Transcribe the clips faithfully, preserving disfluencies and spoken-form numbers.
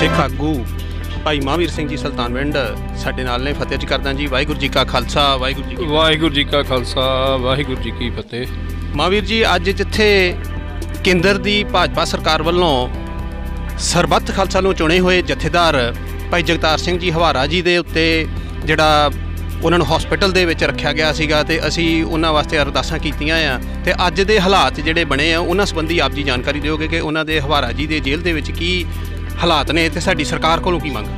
सिख आगू भाई महावीर सिंह जी सुल्तानविंड साडे नाल ने। फतेह च करदा जी। वाहिगुरू जी का खालसा वाहिगुरू जी वाहिगुरू जी का खालसा वाहिगुरू जी की फतेह। महावीर जी अज जिथे केंद्र की भाजपा सरकार वालों सरबत खालसा नूं चुने हुए जथेदार भाई जगतार सिंह जी हवारा जी दे उत्ते जिहड़ा उन्हां नूं हॉस्पिटल दे विच रखिया गया सीगा ते असीं उन्हां वास्ते अरदासां कीतियां आ ते अज दे हालात जिहड़े बने आ उन्हां संबंधी आप जी जानकारी दिओगे कि उन्हां दे हवारा जी दे जेल दे विच की हालात ने ते साडी सरकार कोलों की मंग?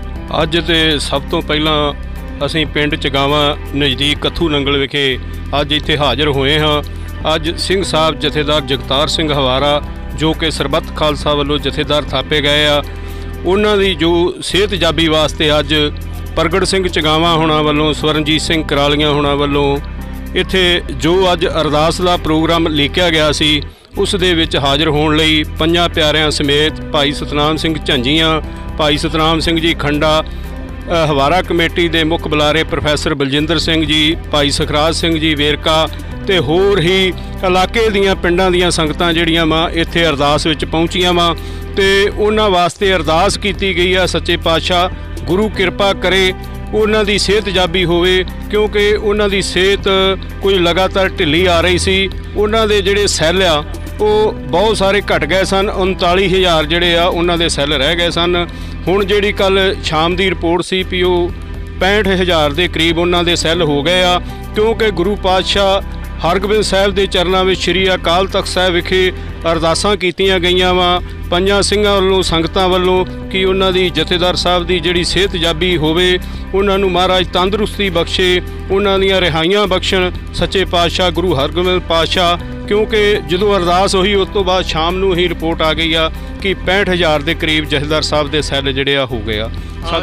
अज ते सब तो पहलां असीं पिंड चगावा नज़दीक कत्थू नंगल विखे अज इत्थे हाज़र होए हाँ। अज सिंह साहब जथेदार जगतार सिंह हवारा जो कि सरबत खालसा वालों जथेदार थापे गए आ, उन्हां दी जो सेहत जाबी वास्ते अज प्रगट सिंह चगावा होना वालों स्वरनजीत सिंह करालियां होना वालों इत्थे जो अज अरदास का प्रोग्राम लिखिया गया सी उस दे विच हाज़र होने लई पंजां प्यारियां समेत भाई सतनाम सिंह झंजियां, भाई सतनाम सिंह जी खंडा, हवारा कमेटी के मुख बुलारे प्रोफैसर बलजिंदर सिंह जी, भाई सखराज सिंह जी वेरका ते होर ही इलाके दियां पिंडां दियां संगतां जिहड़ियां वा इत्थे अरदास विच पहुंचियां वा ते उन्हां वास्ते अरदास कीती गई है सच्चे पातशाह गुरु किरपा करे उन्हां दी सेहत जाबी होवे, क्योंकि उन्हां दी सेहत कोई लगातार ढिली आ रही सी। उन्हां दे जिहड़े सैल आ वो बहुत सारे घट गए सन, उनताली हज़ार जिहड़े आ उन्हां दे सैल रह गए सन। हुण जिहड़ी कल शाम की रिपोर्ट सी भी वो पैंठ हज़ार के करीब उन्हां दे सैल हो गए आ, क्योंकि गुरु पातशाह हरगोबिंद साहिब के चरणों में श्री अकाल तख्त साहिब विखे अरदासां कीतियां गईयां वा पंजां सिंघां वालों संगतां वालों कि उन्हां दी जथेदार साहब की जिहड़ी सेहत जाबी होवे, उन्हां नूं महाराज तंदुरुस्ती बख्शे, उन्हां दीयां रिहाइयां बख्शण सच्चे पातशाह गुरु हरगोबिंद पातशाह। क्योंकि जदों अरदास होई उस तो बाद शाम नूं ही रिपोर्ट आ गई आ कि पैंठ हज़ार के करीब जथेदार साहब के सैल जिहड़े आ हो गए आ।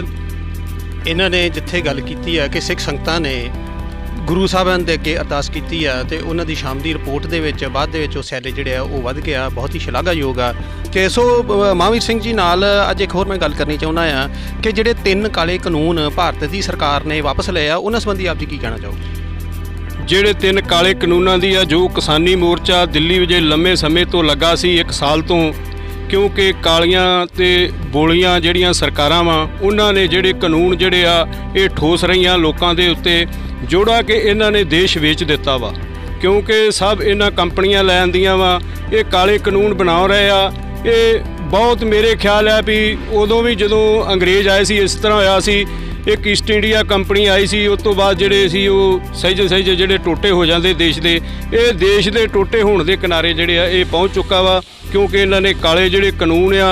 इन्हां ने जिथे गल कीती है कि सिख संगतां ने गुरु साहबान दे अगे अरदास कीती है ते उन्हां दी शाम दी रिपोर्ट दे विच बाद दे विच सैले जिहड़े आ वो वध गया, बहुत ही शलाघायोग आ। कि सो महावीर सिंह जी नाल अज एक होर मैं गल करनी चाहुंदा आ कि जिहड़े तीन काले कानून भारत की सरकार ने वापस लए आ उन्हां संबंधी आप जी की कहना चाहोगे? ਜਿਹੜੇ ਤਿੰਨ ਕਾਲੇ ਕਾਨੂੰਨਾਂ ਦੀ ਆ ਜੋ ਕਿਸਾਨੀ ਮੋਰਚਾ ਦਿੱਲੀ ਵਿੱਚ ਲੰਮੇ ਸਮੇਂ ਤੋਂ ਲੱਗਾ ਸੀ ਇੱਕ ਸਾਲ ਤੋਂ, ਕਿਉਂਕਿ ਕਾਲੀਆਂ ਤੇ ਬੋਲੀਆਂ ਜਿਹੜੀਆਂ ਸਰਕਾਰਾਂ ਵਾ ਉਹਨਾਂ ਨੇ ਜਿਹੜੇ ਕਾਨੂੰਨ ਜਿਹੜੇ ਆ ਇਹ ਠੋਸ ਰਹੀਆਂ ਲੋਕਾਂ ਦੇ ਉੱਤੇ, ਜੋੜਾ ਕਿ ਇਹਨਾਂ ਨੇ ਦੇਸ਼ ਵੇਚ ਦਿੱਤਾ ਵਾ। ਕਿਉਂਕਿ ਸਭ ਇਹਨਾਂ ਕੰਪਨੀਆਂ ਲੈ ਆਂਦੀਆਂ ਵਾ ਇਹ ਕਾਲੇ ਕਾਨੂੰਨ ਬਣਾ ਰਹੇ ਆ। ਇਹ ਬਹੁਤ ਮੇਰੇ ਖਿਆਲ ਹੈ ਵੀ ਉਦੋਂ ਵੀ ਜਦੋਂ ਅੰਗਰੇਜ਼ ਆਏ ਸੀ ਇਸ ਤਰ੍ਹਾਂ ਹੋਇਆ ਸੀ। एक ईस्ट इंडिया कंपनी आई सी उस तो बाद जिहड़े सी वो सहजे सहजे जिहड़े टोटे हो जाते देश के, ये देश के टोटे होने के किनारे जिहड़े आ ये पहुँच चुका वा, क्योंकि इन्हां ने काले जिहड़े कानून आ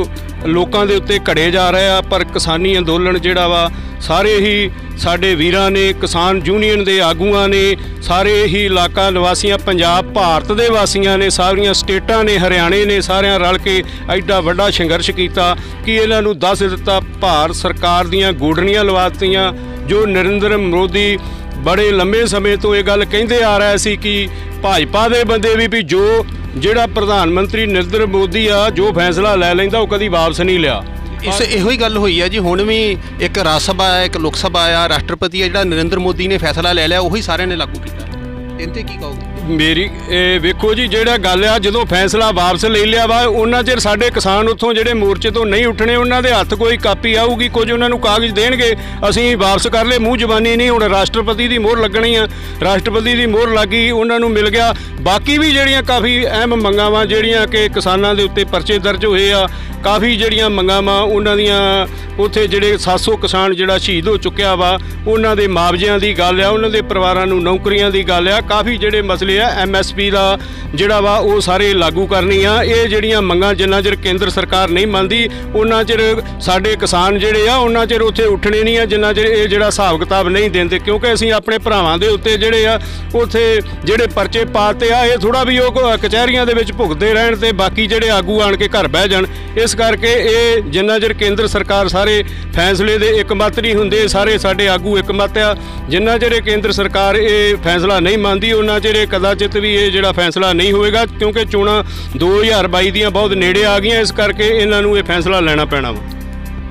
वो लोगों के उत्ते घड़े जा रहे आ। पर किसानी अंदोलन जिहड़ा वा सारे ही साडे वीरां ने, किसान यूनीयन के आगूआं ने, सारे ही इलाका निवासियां पंजाब भारत के वासियां ने, सारियां स्टेटां ने, हरियाणे ने, सारियां रल के एडा वड्डा संघर्ष किया कि इन्हां नूं दस दिता भारत सरकार दीयां गोडनियां लवातियां। जो नरेंद्र मोदी बड़े लंबे समय तो ये गल कहिंदे आ रहा सी कि भाजपा के बंदे भी भी जो जिहड़ा प्रधानमंत्री नरेंद्र मोदी आ जो फैसला लै लैंदा वो कदी वापस नहीं लिया। इस इहो ही गल हुई है जी। हुण भी एक राज सभा है, एक लोक सभा आ, राष्ट्रपति है, जिहड़ा नरेंद्र मोदी ने फैसला ले लिया उही सारिਆਂ ने लागू किया। इनते की कहोगे? मेरी वेखो जी जिहड़ा गल आ जदों फैसला वापस ले लिया वा उन्ना चिर साडे किसान उत्थों जिहड़े मोर्चे तो नहीं उठने उन्हां दे हत्थ कोई कापी आऊगी, कुछ उन्हां नूं कागज़ देणगे असीं वापस कर ले, मूँह जबानी नहीं। हुण राष्ट्रपति की मोहर लगनी आ, राष्ट्रपति की मोहर लग गई उन्हां नूं मिल गया। बाकी भी जिहड़ियां काफ़ी अहम मंगां वा जिहड़ियां कि किसानां दे उत्ते परचे दर्ज होए आ, काफ़ी जिहड़ियां मंगां वा उन्हां दियां उत्थे जिहड़े सत्त सौ किसान जिहड़ा शहीद हो चुक्या वा उन्हां दे मुआवजिਆਂ ਦੀ ਗੱਲ ਆ, उन्हां दे परिवारां नूं नौकरियां ਦੀ ਗੱਲ आ, काफ़ी जिहड़े मसले आ एम एस पी का जिहड़ा वा वो सारे लागू करनी आ। ये जिहड़ियां मंगां जिन्ना चिर केंद्र सरकार नहीं मनदी उन्ना चिर साडे किसान जिहड़े आ उन्ना चिर उत्थे उठने नहीं आ जिन्ना चिर ये जिहड़ा हिसाब किताब नहीं देंदे। क्योंकि असीं अपने भरावां दे उत्ते जिहड़े आ उत्थे जिहड़े परचे पाते आ ये थोड़ा भी वो कचहरियां दे विच भुगतदे रहण ते बाकी जिहड़े आगू आण के घर बह जाण। इस करके ये जिन्ना चिर केंद्र सरकार सारे फैसले दे एकमत नहीं हुंदे, सारे साडे आगू एकमत आ, जिन्ना चिर केंद्र सरकार ये फैसला नहीं मनदी उन्ना चिर कदाचित भी ये जिहड़ा फैसला नहीं होएगा। क्योंकि चोणां दो हज़ार बाई दियां बहुत नेड़े आ गईयां, इस करके इन्हां नूं ये फैसला लेना पैना वा।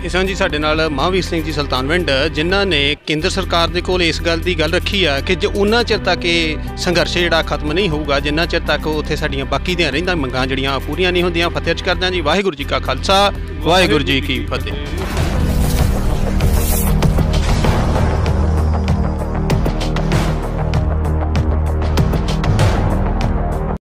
ਇਸ ਤਰ੍ਹਾਂ ਜੀ ਸਾਡੇ ਨਾਲ ਮਹਾਂਵੀਰ ਸਿੰਘ ਜੀ ਸੁਲਤਾਨਵਿੰਡ, ਜਿਨ੍ਹਾਂ ਨੇ ਕੇਂਦਰ ਸਰਕਾਰ ਦੇ ਕੋਲ ਇਸ ਗੱਲ ਦੀ ਗੱਲ ਰੱਖੀ ਆ ਕਿ ਜੇ ਉਹਨਾਂ ਚਿਰ ਤੱਕ ਇਹ ਸੰਘਰਸ਼ ਜਿਹੜਾ ਖਤਮ ਨਹੀਂ ਹੋਊਗਾ, ਜਿੰਨਾ ਚਿਰ ਤੱਕ ਉੱਥੇ ਸਾਡੀਆਂ ਬਾਕੀ ਦੀਆਂ ਰਹਿੰਦੀਆਂ ਮੰਗਾਂ ਜਿਹੜੀਆਂ ਪੂਰੀਆਂ ਨਹੀਂ ਹੁੰਦੀਆਂ। ਫਤਿਹ ਚ ਕਰਦੇ ਹਾਂ ਜੀ। ਵਾਹਿਗੁਰੂ ਜੀ ਕਾ ਖਾਲਸਾ, ਵਾਹਿਗੁਰੂ ਜੀ ਕੀ ਫਤਿਹ।